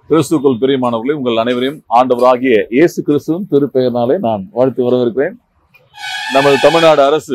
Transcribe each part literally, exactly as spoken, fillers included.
கிறிஸ்துக்குள் பிரியமானவர்களே, உங்கள் அனைவரையும் ஆண்டவராகிய இயேசு கிறிஸ்துவின் திருப்பெயர்னாலே நான் வாழ்த்து வரவேற்கிறேன். நமது தமிழ்நாடு அரசு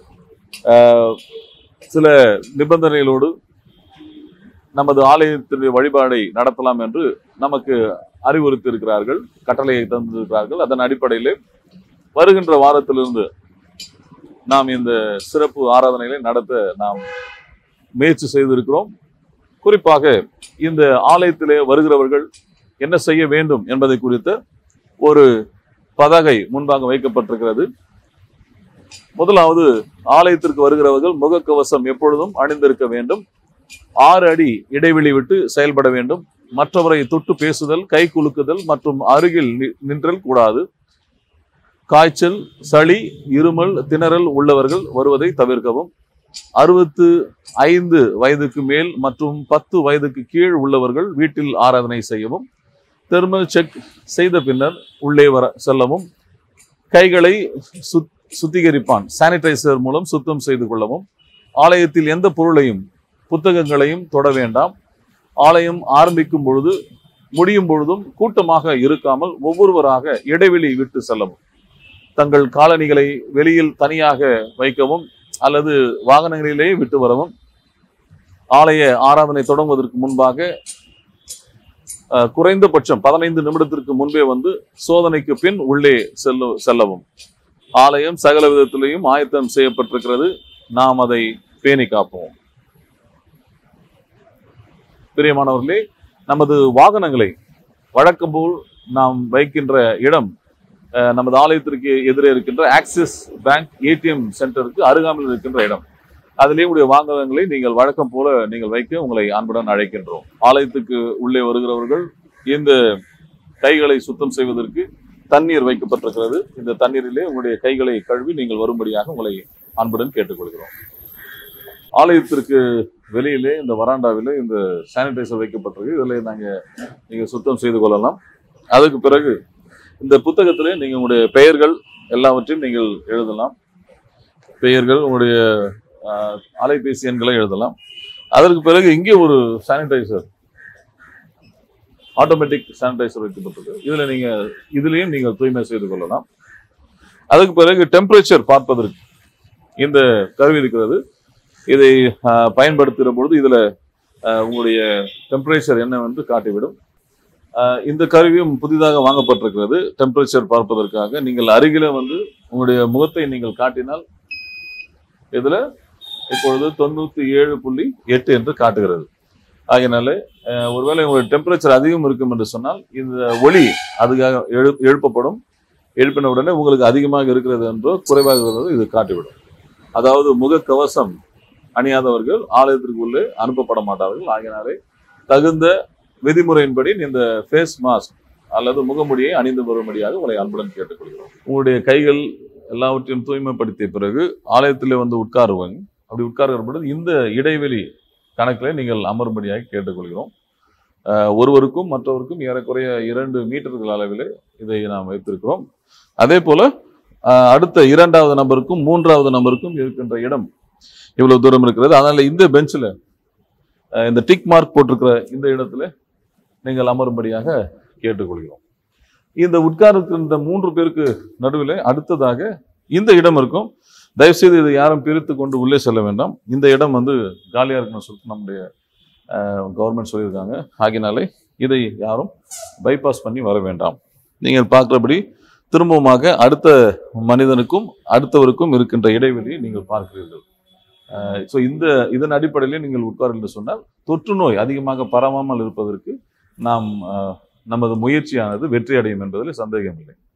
சில நிபந்தனைகளோடு நமது ஆலயத்தினுடைய வழிபாடை நடத்தலாம் என்று நமக்கு அறிவுறுத்தி இருக்கிறார்கள், கட்டளையை தந்திருக்கிறார்கள். அதன் அடிப்படையில் வருகின்ற வாரத்திலிருந்து நாம் இந்த சிறப்பு ஆராதனைகளை நடத்த நாம் முயற்சி செய்திருக்கிறோம். குறிப்பாக இந்த ஆலயத்திலே வருகிறவர்கள் என்ன செய்ய வேண்டும் என்பதை குறித்த ஒரு பதாகை முன்பாக வைக்கப்பட்டிருக்கிறது. முதலாவது, ஆலயத்திற்கு வருகிறவர்கள் முகக்கவசம் எப்பொழுதும் அணிந்திருக்க வேண்டும். ஆறு அடி இடைவெளி விட்டு செயல்பட வேண்டும். மற்றவரை தொட்டு பேசுதல், கை குலுக்குதல் மற்றும் அருகில் நின்றல் கூடாது. காய்ச்சல், சளி, இருமல், திணறல் உள்ளவர்கள் வருவதை தவிர்க்கவும். அறுபத்து ஐந்து வயதுக்கு மேல் மற்றும் பத்து வயதுக்கு கீழ் உள்ளவர்கள் வீட்டில் ஆராதனை செய்யவும். தெர்மல் செக் செய்த பின்னர் உள்ளே வர செல்லவும். கைகளை சுத் சுத்திகரிப்பான் சானிடைசர் மூலம் சுத்தம் செய்து கொள்ளவும். ஆலயத்தில் எந்த பொருளையும் புத்தகங்களையும் தொட வேண்டாம். ஆலயம் ஆரம்பிக்கும் பொழுது முடியும் பொழுதும் கூட்டமாக இருக்காமல் ஒவ்வொருவராக இடைவெளி விட்டு செல்லவும். தங்கள் காலணிகளை வெளியில் தனியாக வைக்கவும் அல்லது வாகனங்களிலேயே விட்டு வரவும். ஆலய ஆராதனை தொடங்குவதற்கு முன்பாக குறைந்தபட்சம் பதினைந்து நிமிடத்திற்கு முன்பே வந்து சோதனைக்கு பின் உள்ளே செல்ல செல்லவும். ஆலயம் சகல விதத்திலையும் ஆயத்தம் செய்யப்பட்டிருக்கிறது, நாம் அதை பேணி காப்போம். பிரியமானவர்களே, நமது வாகனங்களை வழக்கம் போல் நாம் வைக்கின்ற இடம் நமது ஆலயத்திற்கு எதிரே இருக்கின்ற ஆக்சிஸ் பேங்க் ஏடிஎம் சென்டருக்கு அருகாமையில் இருக்கின்ற இடம். அதிலே உடைய வாகனங்களை நீங்கள் வழக்கம் போல நீங்கள் வைக்க உங்களை அன்புடன் அழைக்கின்றோம். ஆலயத்துக்கு உள்ளே வருகிறவர்கள் இந்த கைகளை சுத்தம் செய்வதற்கு தண்ணீர் வைக்கப்பட்டிருக்கிறது. இந்த தண்ணீரிலே உங்களுடைய கைகளை கழுவி நீங்கள் வரும்படியாக உங்களை அன்புடன் கேட்டுக்கொள்கிறோம். ஆலயத்திற்கு வெளியிலே இந்த வராண்டாவிலே இந்த சானிடைசர் வைக்கப்பட்டிருக்கு. இதில் நாங்கள் நீங்கள் சுத்தம் செய்து கொள்ளலாம். அதுக்கு பிறகு இந்த புத்தகத்திலே நீங்கள் உங்களுடைய பெயர்கள் எல்லாவற்றையும் நீங்கள் எழுதலாம். பெயர்கள், உங்களுடைய அலைபேசி எண்களை எழுதலாம். அதற்கு பிறகு இங்கே ஒரு சானிடைசர், ஆட்டோமேட்டிக் சானிடைசர் வைக்கப்பட்டிருக்கு. இதில் நீங்கள் இதுலேயும் நீங்கள் தூய்மை செய்து கொள்ளலாம். அதுக்கு பிறகு டெம்பரேச்சர் பார்ப்பதற்கு இந்த கருவி இருக்கிறது. இதை பயன்படுத்துகிற பொழுது இதில் உங்களுடைய டெம்பரேச்சர் என்னவென்று காட்டிவிடும். இந்த கருவியும் புதிதாக வாங்கப்பட்டிருக்கிறது. டெம்பரேச்சர் பார்ப்பதற்காக நீங்கள் அருகில வந்து உங்களுடைய முகத்தை நீங்கள் காட்டினால் இதுல இப்பொழுது தொண்ணூத்தி ஏழு புள்ளி எட்டு என்று காட்டுகிறது. ஆகையினால ஒருவேளை உங்களுடைய டெம்பரேச்சர் அதிகம் இருக்கும் என்று சொன்னால் இந்த ஒளி அதுக்காக எழு எழுப்பப்படும். எழுப்பின உடனே உங்களுக்கு அதிகமாக இருக்கிறது என்றோ குறைவாக இருக்கிறது இது காட்டிவிடும். அதாவது முகக்கவசம் அணியாதவர்கள் ஆலயத்திற்கு உள்ளே அனுப்பப்பட மாட்டார்கள். ஆகையினாலே தகுந்த விதிமுறையின்படி இந்த ஃபேஸ் மாஸ்க் அல்லது முகமுடியை அணிந்து வரும்படியாக உங்களை அன்புடன் கேட்டுக்கொள்கிறோம். உங்களுடைய கைகள் எல்லாவற்றையும் தூய்மைப்படுத்திய பிறகு ஆலயத்திலே வந்து உட்காருவாங்க. அப்படி உட்காருகிற பொழுது இந்த இடைவெளி கணக்கில் நீங்கள் அமரும்படியாக கேட்டுக்கொள்கிறோம். ஒருவருக்கும் மற்றவருக்கும் ஏறக்குறைய இரண்டு மீட்டர்கள் அளவில் இதை நாம் வைத்திருக்கிறோம். அதே போல அடுத்த இரண்டாவது நபருக்கும் மூன்றாவது நபருக்கும் இருக்கின்ற இடம் இவ்வளவு தூரம் இருக்கிறது. அதனால இந்த பெஞ்சில் இந்த டிக் மார்க் போட்டிருக்கிற இந்த இடத்துல நீங்கள் அமரும்படியாக கேட்டுக்கொள்கிறோம். இந்த உட்கார்ந்திருக்கின்ற மூன்று பேருக்கு நடுவில் அடுத்ததாக இந்த இடம் இருக்கும். தயவுசெய்து இதை யாரும் பிரித்து கொண்டு உள்ளே செல்ல வேண்டாம். இந்த இடம் வந்து காலியாக இருக்குன்னு சொல்லிட்டு நம்முடைய கவர்மெண்ட் சொல்லியிருக்காங்க. ஆகினாலே இதை யாரும் பைபாஸ் பண்ணி வர வேண்டாம். நீங்கள் பார்க்கிறபடி திரும்பவுமாக அடுத்த மனிதனுக்கும் அடுத்தவருக்கும் இருக்கின்ற இடைவெளியை நீங்கள் பார்க்கிறீர்கள். ஸோ இந்த இதன் அடிப்படையில் நீங்கள் உட்கார் என்று சொன்னால் தொற்று நோய் அதிகமாக பரவாமல் இருப்பதற்கு நாம் நமது முயற்சியானது வெற்றி அடையும் என்பதில் சந்தேகம் இல்லை.